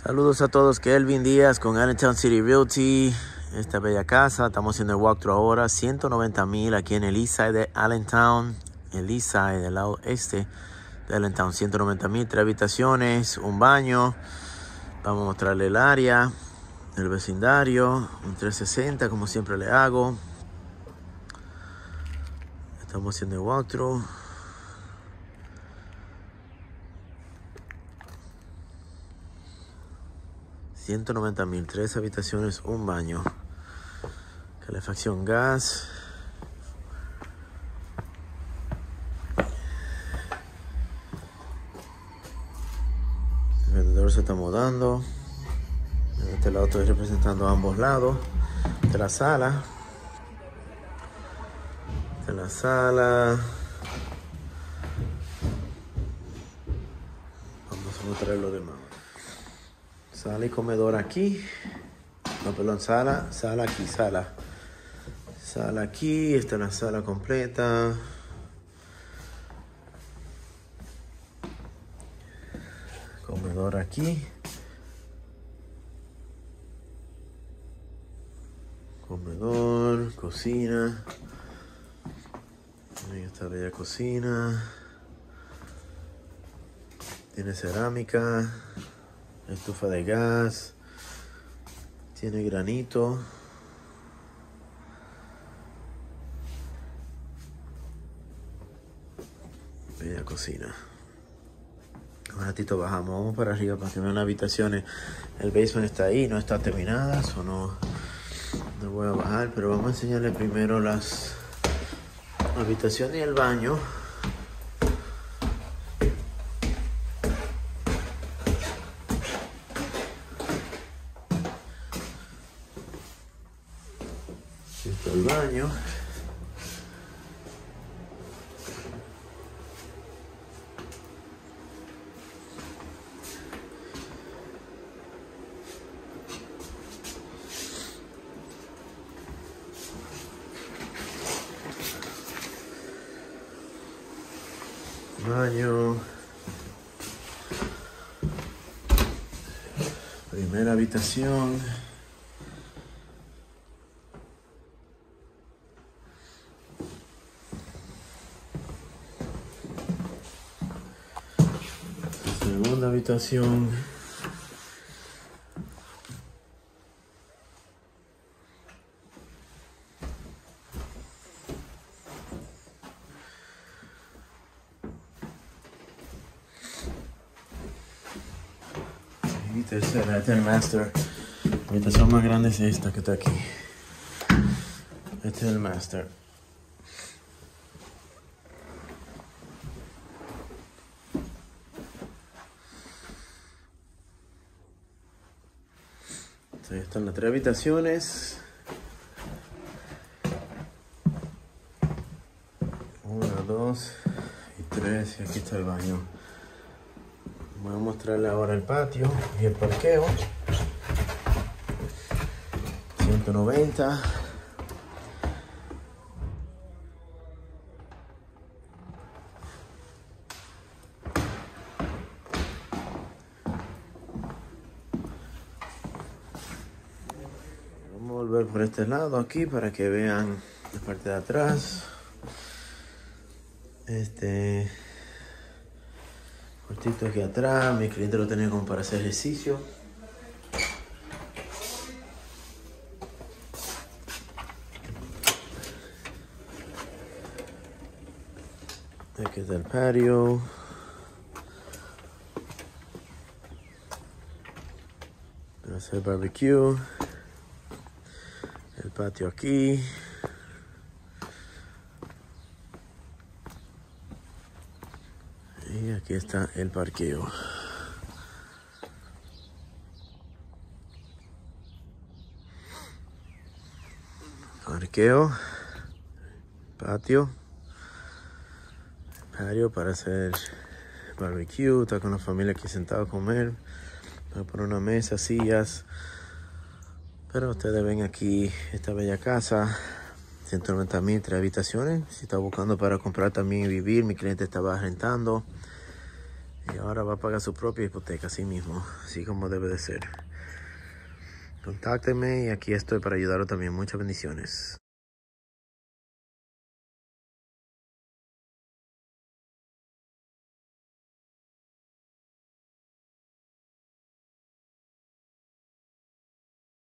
Saludos a todos, Kelvin Díaz con Allentown City Realty. Esta bella casa, estamos haciendo el walkthrough ahora. 190,000 aquí en el east side de Allentown. El east side, del lado este de Allentown. 190,000, 3 habitaciones, un baño. Vamos a mostrarle el área, el vecindario. Un 360 como siempre le hago. Estamos haciendo el walkthrough. $190,000, 3 habitaciones, un baño. Calefacción gas. El vendedor se está mudando. De este lado estoy representando a ambos lados de la sala. De la sala. Vamos a mostrar lo demás. Sala y comedor aquí. No, perdón, sala aquí, sala. Sala aquí, esta es la sala completa. Comedor aquí. Comedor, cocina. Ahí está bella cocina. Tiene cerámica. Estufa de gas. Tiene granito. Bella cocina. Un ratito bajamos, vamos para arriba para que vean las habitaciones. El basement está ahí, no está terminada, o no voy a bajar, pero vamos a enseñarles primero las habitaciones y el baño. Aquí está el baño. Baño. Primera habitación. Segunda habitación. Y tercera, este es el master. La habitación más grande es esta que está aquí. Este es el master. Ahí están las 3 habitaciones. 1, 2 y 3. Y aquí está el baño. Voy a mostrarle ahora el patio y el parqueo. 190. Vamos a volver por este lado aquí para que vean la parte de atrás. Este cuartito aquí atrás, mi cliente lo tenía como para hacer ejercicio. Aquí está el patio. Para hacer barbecue. El patio aquí. Y aquí está el parqueo. Parqueo. Patio. Patio para hacer barbecue. Está con la familia aquí sentado a comer. Voy a poner una mesa, sillas. Pero ustedes ven aquí esta bella casa. 190,000, 3 habitaciones. Si está buscando para comprar también y vivir, mi cliente estaba rentando. Y ahora va a pagar su propia hipoteca, así mismo, así como debe de ser. Contáctenme y aquí estoy para ayudarlo también. Muchas bendiciones.